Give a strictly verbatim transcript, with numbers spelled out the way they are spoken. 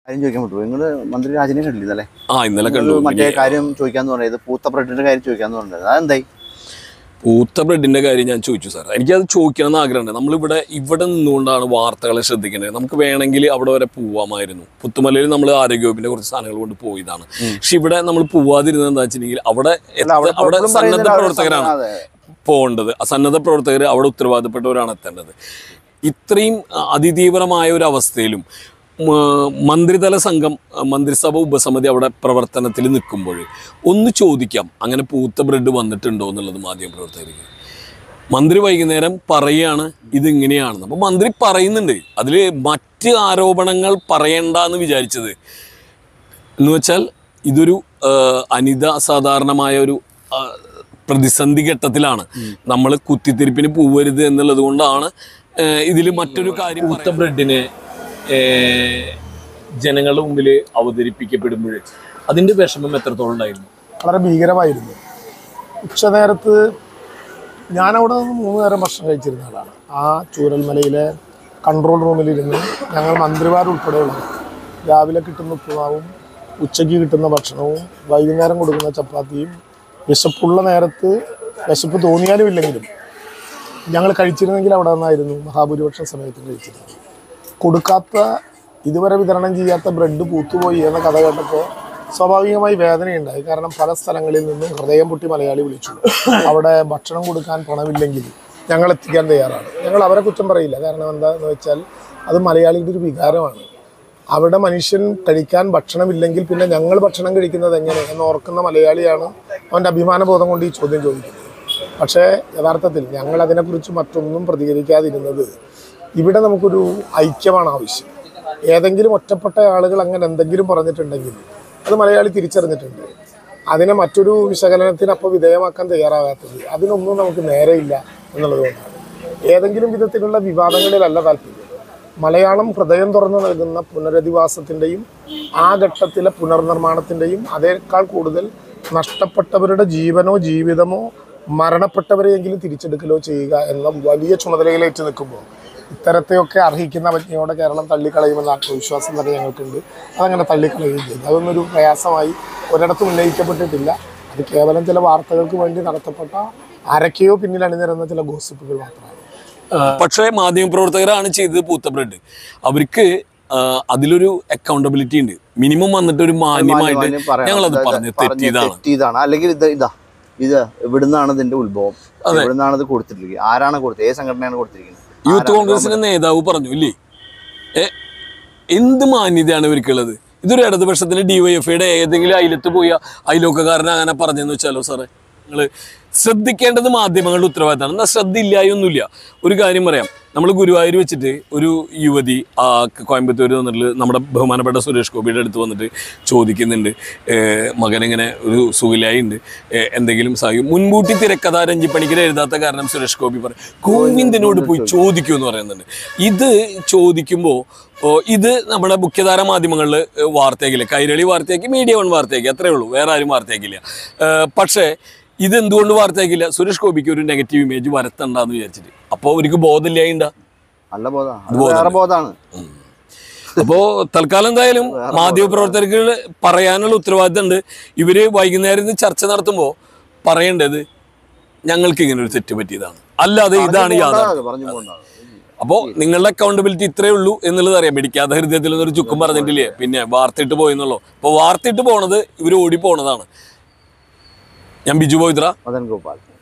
കാര്യം ചോദിക്കാൻ പറ്റുമോ? നിങ്ങൾ മന്ത്രി രാജനെ കണ്ടില്ലേ? ആ ഇന്നലെ കണ്ടു. മറ്റേ കാര്യം ചോദിക്കാന്ന് പറയുന്നത്, പൂത്ത ബ്രെഡിന്റെ കാര്യം ചോദിക്കാന്ന് പറഞ്ഞത് അതെന്തായി? പൂത്ത ബ്രെഡിന്റെ കാര്യം ഞാൻ ചോദിച്ചു സാർ. എനിക്കത് ചോദിക്കണമെന്ന് ആഗ്രഹമുണ്ട്. നമ്മളിവിടെ ഇവിടെ നിന്നുകൊണ്ടാണ് വാർത്തകളെ ശ്രദ്ധിക്കേണ്ടത്. നമുക്ക് വേണമെങ്കിൽ അവിടെ വരെ പോവാമായിരുന്നു. പുത്തുമലയിൽ നമ്മൾ ആരോഗ്യവകുപ്പിന്റെ കുറച്ച് സാധനങ്ങൾ കൊണ്ട് പോയതാണ്. പക്ഷെ ഇവിടെ നമ്മൾ പോവാതിരുന്നത് എന്താ വെച്ചിട്ടുണ്ടെങ്കിൽ അവിടെ അവിടെ സന്നദ്ധ പ്രവർത്തകരാണ് പോകേണ്ടത്. സന്നദ്ധ പ്രവർത്തകർ അവിടെ ഉത്തരവാദിത്തപ്പെട്ടവരാണ് എത്തേണ്ടത്. ഇത്രയും അതിതീവ്രമായ ഒരു അവസ്ഥയിലും മന്ത്രിതല സംഘം, മന്ത്രിസഭ ഉപസമിതി അവിടെ പ്രവർത്തനത്തിൽ നിൽക്കുമ്പോൾ ഒന്ന് ചോദിക്കാം, അങ്ങനെ പൂത്ത ബ്രെഡ് വന്നിട്ടുണ്ടോ എന്നുള്ളത് മാധ്യമ പ്രവർത്തകർക്ക്. മന്ത്രി വൈകുന്നേരം പറയുകയാണ് ഇതിങ്ങനെയാണെന്ന്. അപ്പോൾ മന്ത്രി പറയുന്നുണ്ട്. അതിൽ മറ്റ് ആരോപണങ്ങൾ പറയണ്ടെന്ന് വിചാരിച്ചത് എന്ന് വെച്ചാൽ ഇതൊരു അനിത അസാധാരണമായ ഒരു പ്രതിസന്ധി ഘട്ടത്തിലാണ്. നമ്മൾ കുത്തിത്തിരിപ്പിന് പോവരുത് എന്നുള്ളത് കൊണ്ടാണ് ഇതിൽ മറ്റൊരു കാര്യം. പൂത്ത ബ്രെഡിനെ ജനങ്ങളുടെ മുമ്പിൽ അവതരിപ്പിക്കപ്പെടുമ്പോൾ അതിൻ്റെ വിഷമം എത്രത്തോളം ഉണ്ടായിരുന്നു? വളരെ ഭീകരമായിരുന്നു. ഉച്ചനേരത്ത് ഞാനവിടെ നിന്ന് മൂന്ന് നേരം ഭക്ഷണം കഴിച്ചിരുന്ന ആളാണ്. ആ ചൂരൽമലയിലെ കൺട്രോൾ റൂമിലിരുന്ന് ഞങ്ങൾ മന്ത്രിമാരുൾപ്പെടെയുള്ളത് രാവിലെ കിട്ടുന്ന ഉപ്പുമാവും ഉച്ചയ്ക്ക് കിട്ടുന്ന ഭക്ഷണവും വൈകുന്നേരം കൊടുക്കുന്ന ചപ്പാത്തിയും വിശപ്പുള്ള നേരത്ത് വിശപ്പ് തോന്നിയാലും ഇല്ലെങ്കിലും ഞങ്ങൾ കഴിച്ചിരുന്നെങ്കിൽ അവിടെ നിന്നായിരുന്നു മഹാഭൂരിപക്ഷം സമയത്തും കഴിച്ചിരുന്നത്. കൊടുക്കാത്ത, ഇതുവരെ വിതരണം ചെയ്യാത്ത ബ്രെഡ് പൂത്തുപോയി എന്ന കഥ കേട്ടപ്പോൾ സ്വാഭാവികമായി വേദനയുണ്ടായി. കാരണം പല സ്ഥലങ്ങളിൽ നിന്നും ഹൃദയം പൊട്ടി മലയാളി വിളിച്ചു. അവിടെ ഭക്ഷണം കൊടുക്കാൻ പണമില്ലെങ്കിൽ ഞങ്ങൾ എത്തിക്കാൻ തയ്യാറാണ്. ഞങ്ങൾ അവരെ കുറ്റം പറയില്ല. കാരണം എന്താണെന്ന് വെച്ചാൽ അത് മലയാളിയുടെ ഒരു വികാരമാണ്. അവിടെ മനുഷ്യൻ കഴിക്കാൻ ഭക്ഷണമില്ലെങ്കിൽ പിന്നെ ഞങ്ങൾ ഭക്ഷണം കഴിക്കുന്നത് എങ്ങനെ എന്ന് ഓർക്കുന്ന മലയാളിയാണ് അവൻ്റെ അഭിമാനബോധം കൊണ്ട് ഈ ചോദ്യം ചോദിക്കുന്നത്. പക്ഷേ യഥാർത്ഥത്തിൽ ഞങ്ങൾ അതിനെക്കുറിച്ച് മറ്റൊന്നും പ്രതികരിക്കാതിരുന്നത് ഇവിടെ നമുക്കൊരു ഐക്യമാണ് ആവശ്യം. ഏതെങ്കിലും ഒറ്റപ്പെട്ട ആളുകൾ അങ്ങനെ എന്തെങ്കിലും പറഞ്ഞിട്ടുണ്ടെങ്കിൽ അത് മലയാളി തിരിച്ചറിഞ്ഞിട്ടുണ്ട്. അതിനെ മറ്റൊരു വിശകലനത്തിന് അപ്പോൾ വിധേയമാക്കാൻ തയ്യാറാകാത്തത് അതിനൊന്നും നമുക്ക് നേരെയില്ല എന്നുള്ളത് കൊണ്ടാണ്. ഏതെങ്കിലും വിധത്തിലുള്ള വിവാദങ്ങളിലല്ല താല്പര്യം. മലയാളം ഹൃദയം തുറന്നു നൽകുന്ന പുനരധിവാസത്തിൻ്റെയും ആ ഘട്ടത്തിലെ പുനർനിർമ്മാണത്തിൻ്റെയും അതേക്കാൾ കൂടുതൽ നഷ്ടപ്പെട്ടവരുടെ ജീവനോ ജീവിതമോ മരണപ്പെട്ടവരെയെങ്കിലും തിരിച്ചെടുക്കലോ ചെയ്യുക എന്ന വലിയ ചുമതലയിലേറ്റ് നിൽക്കുമ്പോൾ ഇത്തരത്തെയൊക്കെ അർഹിക്കുന്ന പജ്ഞയോടെ കേരളം തള്ളിക്കളയുമെന്ന ആത്മവിശ്വാസം തന്നെ ഞങ്ങൾക്കുണ്ട്. അതങ്ങനെ തള്ളിക്കളയുകയും ചെയ്തു. അതൊന്നൊരു പ്രയാസമായി ഒരിടത്തും ഉന്നയിക്കപ്പെട്ടിട്ടില്ല. അത് കേവലം ചില വാർത്തകൾക്ക് വേണ്ടി നടത്തപ്പെട്ട ആരൊക്കെയോ പിന്നിൽ അണിനിരന്ന ചില ഗോസിപ്പുകൾ മാത്രമാണ്. പക്ഷേ മാധ്യമപ്രവർത്തകരാണ് ചെയ്തത് പൂത്ത ബ്രെഡ്. അവർക്ക് അതിലൊരു അക്കൗണ്ടബിലിറ്റി ഉണ്ട്. മിനിമം വന്നിട്ട് ഒരു മാന്യമായിട്ട് ഞങ്ങളത് പറഞ്ഞു തെറ്റിയതാണ്, അല്ലെങ്കിൽ ഇത് ഇതാ ഇത് ഇവിടുന്നാണ് ഇതിന്റെ ഉത്ഭവം, ഇവിടുന്നാണ് ഇത് കൊടുത്തിരിക്കുന്നത്, ആരാണ് കൊടുത്തത്, ഏത് സംഘടനയാണ് കൊടുത്തിരിക്കുന്നത്. യൂത്ത് കോൺഗ്രസിന്റെ നേതാവ് പറഞ്ഞു ഇല്ലേ, എന്ത് മാന്യതയാണ് ഇവർക്കുള്ളത്. ഇതൊരു ഇടതുപക്ഷത്തിന്റെ ഡിവൈഎഫ്ഐയുടെ ഏതെങ്കിലും അയലത്ത് പോയി അയലോക്കാരനെ അങ്ങനെ പറഞ്ഞെന്ന് വെച്ചാലോ സാറേ. നിങ്ങൾ ശ്രദ്ധിക്കേണ്ടത് മാധ്യമങ്ങളുടെ ഉത്തരവാദിത്തമാണ്. എന്നാൽ ശ്രദ്ധയില്ലായൊന്നുമില്ല. ഒരു കാര്യം പറയാം, നമ്മൾ ഗുരുവായൂർ വെച്ചിട്ട് ഒരു യുവതി ആ കോയമ്പത്തൂർ വന്നിട്ട് നമ്മുടെ ബഹുമാനപ്പെട്ട സുരേഷ് ഗോപിയുടെ അടുത്ത് വന്നിട്ട് ചോദിക്കുന്നുണ്ട്, മകനിങ്ങനെ ഒരു സുഖിലായി ഉണ്ട്, എന്തെങ്കിലും സഹായിക്കും. മുൻകൂട്ടി തിരക്കഥ രഞ്ജിപ്പണിക്കർ എഴുതാത്ത കാരണം സുരേഷ് ഗോപി പറയും ഗോവിന്ദനോട് പോയി ചോദിക്കൂ എന്ന് പറയുന്നുണ്ട്. ഇത് ചോദിക്കുമ്പോൾ ഇത് നമ്മുടെ മുഖ്യധാര മാധ്യമങ്ങളിൽ വാർത്തയാക്കില്ല. കൈരളി വാർത്തയാക്കി, മീഡിയ വൺ വാർത്തയാക്കി, അത്രയേ ഉള്ളൂ, വേറെ ആരും വാർത്തയാക്കില്ല. പക്ഷേ ഇതെന്തുകൊണ്ട് വാർത്തയാക്കില്ല? സുരേഷ് ഗോപിക്ക് ഒരു നെഗറ്റീവ് ഇമേജ് വരത്തണ്ടെന്ന് വിചാരിച്ചിട്ട്. അപ്പോൾ അവർക്ക് ബോധമില്ലായിണ്ടാ? അപ്പോൾ തൽക്കാലം എന്തായാലും മാധ്യമപ്രവർത്തകർക്ക് പറയാനുള്ള ഉത്തരവാദിത്തം ഉണ്ട്. ഇവര് വൈകുന്നേരം ചർച്ച നടത്തുമ്പോൾ പറയേണ്ടത് ഞങ്ങൾക്ക് ഇങ്ങനെ ഒരു തെറ്റ് പറ്റിയതാണ്, അല്ലാതെ ഇതാണ് യാഥാർത്ഥ്യം. അപ്പോൾ നിങ്ങളുടെ അക്കൗണ്ടബിലിറ്റി ഇത്രയേ ഉള്ളൂ എന്നുള്ളത് അറിയാം. പിടിക്കാത്ത ഹൃദയത്തിൽ നിന്നൊരു ചുക്കും പറഞ്ഞിട്ടില്ലേ, പിന്നെ വാർത്തയിട്ട് പോയെന്നുള്ളൂ. അപ്പോൾ വാർത്തയിട്ട് പോണത് ഇവർ ഓടി പോണതാണ്. ഞാൻ ബിജു പവിത്ര, മദൻ ഗോപാൽ.